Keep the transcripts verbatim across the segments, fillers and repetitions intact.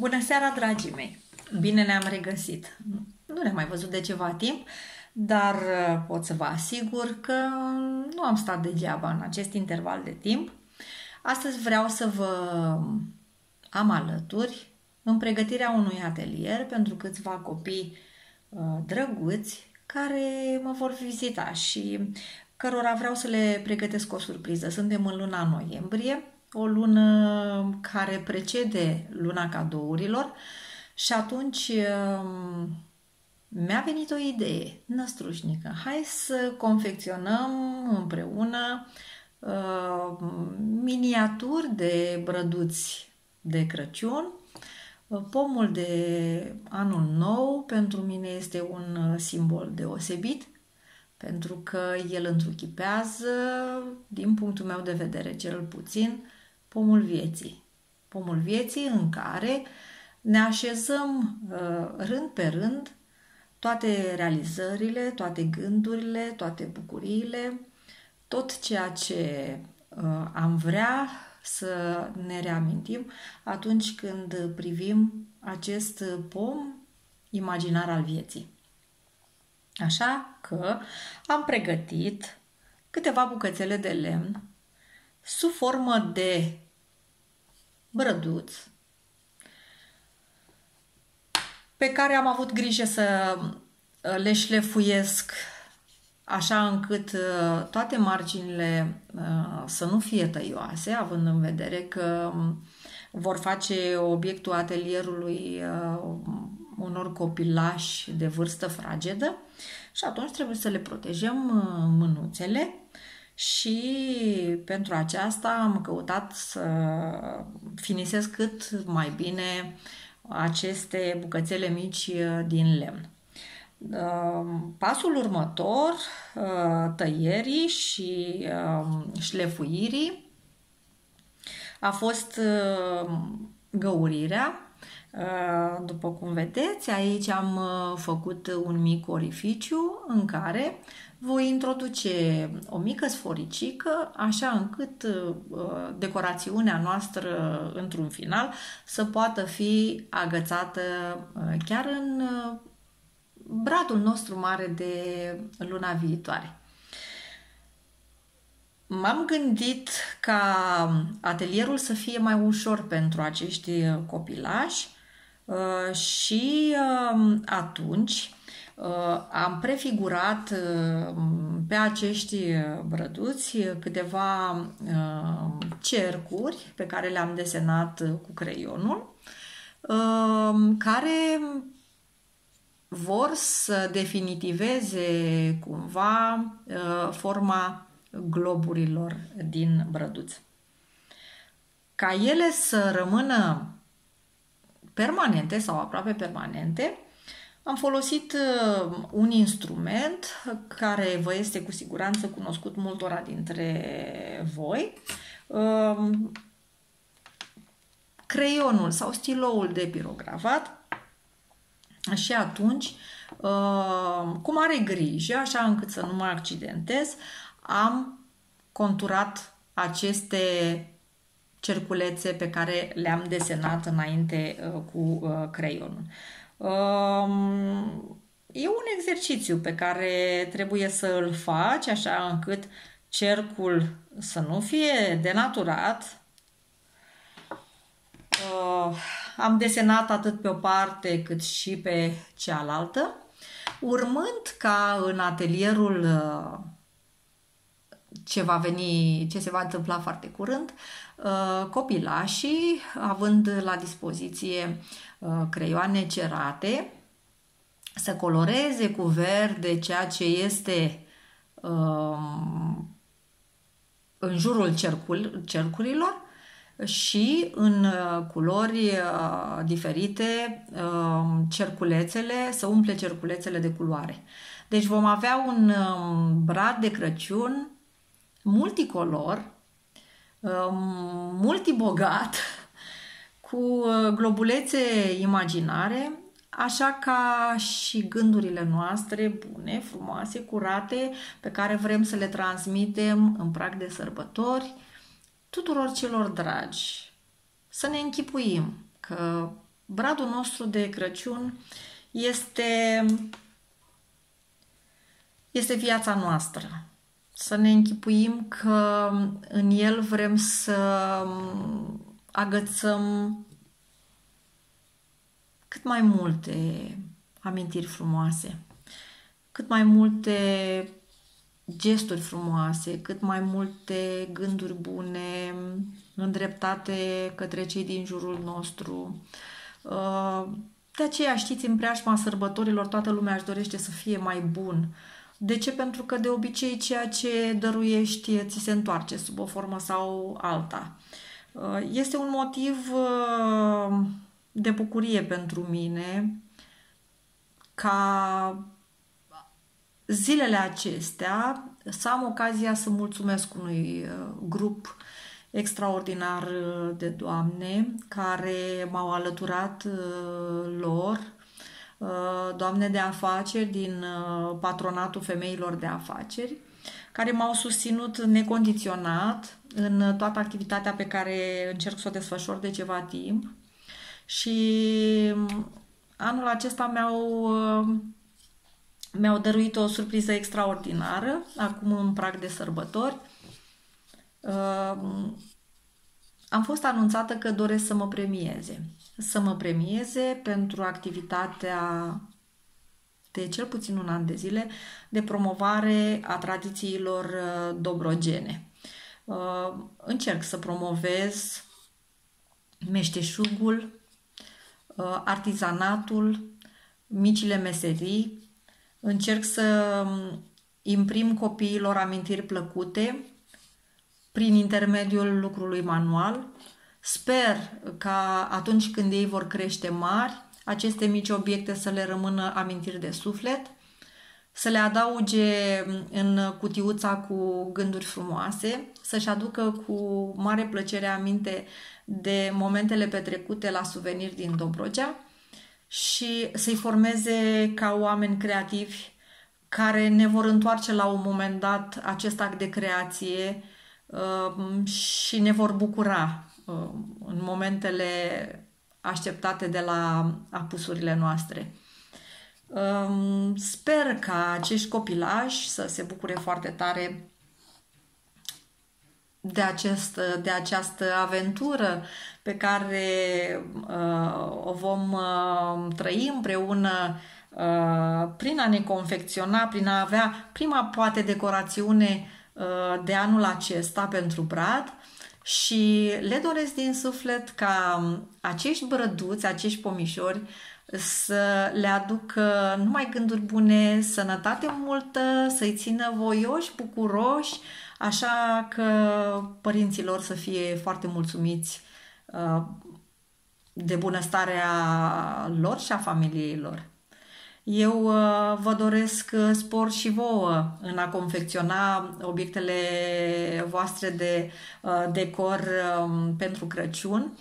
Bună seara, dragii mei! Bine ne-am regăsit! Nu ne-am mai văzut de ceva timp, dar pot să vă asigur că nu am stat degeaba în acest interval de timp. Astăzi vreau să vă am alături în pregătirea unui atelier pentru câțiva copii drăguți care mă vor vizita și cărora vreau să le pregătesc o surpriză. Suntem în luna noiembrie, o lună care precede luna cadourilor și atunci mi-a venit o idee năstrușnică. Hai să confecționăm împreună uh, miniaturi de brăduți de Crăciun. Pomul de anul nou pentru mine este un simbol deosebit, pentru că el întruchipează, din punctul meu de vedere cel puțin, pomul vieții. Pomul vieții în care ne așezăm rând pe rând toate realizările, toate gândurile, toate bucuriile, tot ceea ce am vrea să ne reamintim atunci când privim acest pom imaginar al vieții. Așa că am pregătit câteva bucățele de lemn sub formă de brăduț pe care am avut grijă să le șlefuiesc așa încât toate marginile să nu fie tăioase, având în vedere că vor face obiectul atelierului unor copilași de vârstă fragedă și atunci trebuie să le protejăm mânuțele și pentru aceasta am căutat să finisez cât mai bine aceste bucățele mici din lemn. Pasul următor, tăierii și șlefuirii, a fost găurirea. După cum vedeți, aici am făcut un mic orificiu în care voi introduce o mică sforicică, așa încât decorațiunea noastră într-un final să poată fi agățată chiar în bradul nostru mare de luna viitoare. M-am gândit ca atelierul să fie mai ușor pentru acești copilași și atunci am prefigurat pe acești brăduți câteva cercuri pe care le-am desenat cu creionul, care vor să definitiveze cumva forma globurilor din brăduț. Ca ele să rămână permanente sau aproape permanente, am folosit un instrument care vă este cu siguranță cunoscut multora dintre voi, creionul sau stiloul de pirografat. Și atunci, cu mare grijă, așa încât să nu mă accidentez, am conturat aceste cerculețe pe care le-am desenat înainte cu creionul. E un exercițiu pe care trebuie să îl faci așa încât cercul să nu fie denaturat. Am desenat atât pe o parte cât și pe cealaltă, urmând ca în atelierul ce va veni, ce se va întâmpla foarte curând, copilașii, având la dispoziție creioane cerate, să coloreze cu verde ceea ce este în jurul cercul, cercurilor și în culori diferite cerculețele, să umple cerculețele de culoare. Deci vom avea un brad de Crăciun multicolor, multibogat, cu globulețe imaginare, așa ca și gândurile noastre bune, frumoase, curate, pe care vrem să le transmitem în prag de sărbători tuturor celor dragi. Să ne închipuim că Bradul nostru de Crăciun este, este viața noastră. Să ne închipuim că în el vrem să agățăm cât mai multe amintiri frumoase, cât mai multe gesturi frumoase, cât mai multe gânduri bune îndreptate către cei din jurul nostru. De aceea, știți, în preajma sărbătorilor toată lumea își dorește să fie mai bun. De ce? Pentru că de obicei ceea ce dăruiești ți se întoarce sub o formă sau alta. Este un motiv de bucurie pentru mine ca zilele acestea să am ocazia să mulțumesc unui grup extraordinar de doamne care m-au alăturat lor, doamne de afaceri din Patronatul Femeilor de Afaceri, care m-au susținut necondiționat în toată activitatea pe care încerc să o desfășor de ceva timp. Și anul acesta mi-au mi-au dăruit o surpriză extraordinară, acum în prag de sărbători. Am fost anunțată că doresc să mă premieze. Să mă premieze pentru activitatea de cel puțin un an de zile de promovare a tradițiilor dobrogene. Încerc să promovez meșteșugul, artizanatul, micile meserii. Încerc să imprim copiilor amintiri plăcute prin intermediul lucrului manual. Sper ca atunci când ei vor crește mari, aceste mici obiecte să le rămână amintiri de suflet, să le adauge în cutiuța cu gânduri frumoase, să-și aducă cu mare plăcere aminte de momentele petrecute la suveniri din Dobrogea și să-i formeze ca oameni creativi care ne vor întoarce la un moment dat acest act de creație și ne vor bucura în momentele așteptate de la apusurile noastre. Sper ca acești copilași să se bucure foarte tare de, acest, de această aventură pe care uh, o vom uh, trăi împreună uh, prin a ne confecționa, prin a avea prima poate decorațiune uh, de anul acesta pentru brad și le doresc din suflet ca acești brăduți, acești pomișori să le aducă numai gânduri bune, sănătate multă, să-i țină voioși, bucuroși, așa că părinților să fie foarte mulțumiți de bunăstarea lor și a familiei lor. Eu vă doresc spor și vouă în a confecționa obiectele voastre de decor pentru Crăciun.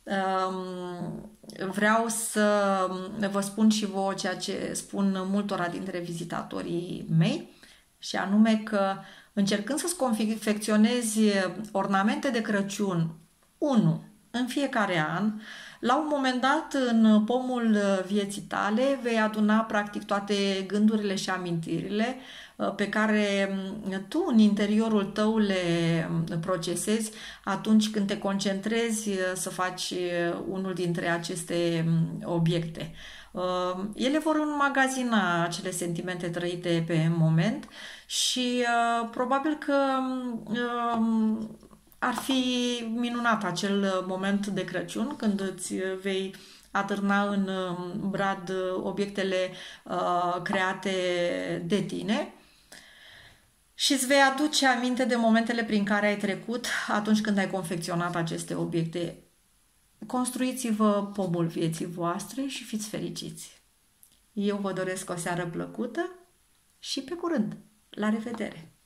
Vreau să vă spun și vouă ceea ce spun multora dintre vizitatorii mei, și anume că încercând să-ți confecționezi ornamente de Crăciun, unu, în fiecare an, la un moment dat, în pomul vieții tale, vei aduna practic toate gândurile și amintirile pe care tu în interiorul tău le procesezi atunci când te concentrezi să faci unul dintre aceste obiecte. Ele vor înmagazina acele sentimente trăite pe moment și probabil că ar fi minunat acel moment de Crăciun când îți vei atârna în brad obiectele create de tine și îți vei aduce aminte de momentele prin care ai trecut atunci când ai confecționat aceste obiecte. Construiți-vă pomul vieții voastre și fiți fericiți. Eu vă doresc o seară plăcută și pe curând. La revedere!